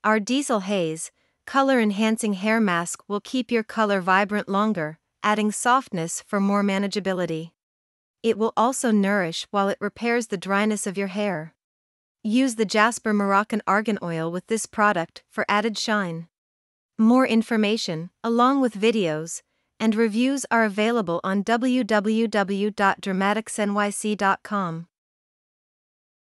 Our Diesel Haze, color-enhancing hair mask will keep your color vibrant longer, adding softness for more manageability. It will also nourish while it repairs the dryness of your hair. Use the Jasper Moroccan Argan Oil with this product for added shine. More information, along with videos and reviews, are available on www.dramaticsnyc.com.